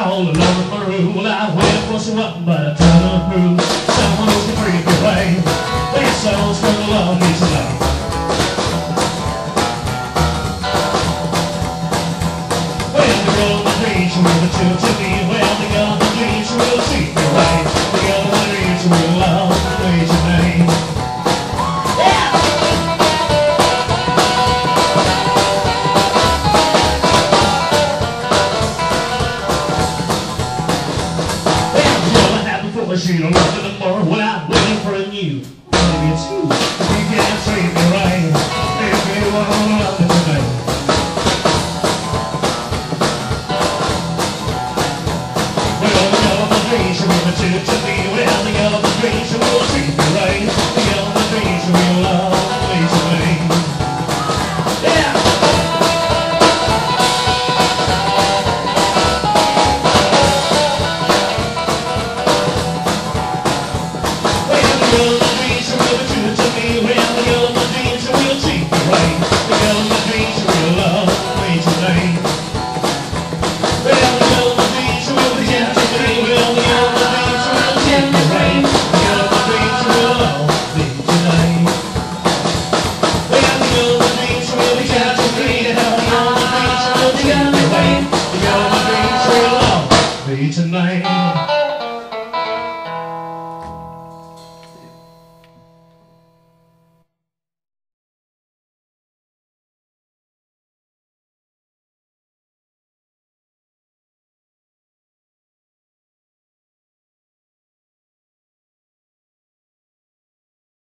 all alone with my rule. I waited for someone, but I tried to prove someone who can break away. These souls for the love me tonight. Well, the girl in my dreams, she will true to me. Well, the girl in my dreams, she will treat me right. The girl in my dreams, she will love the way she made. She don't know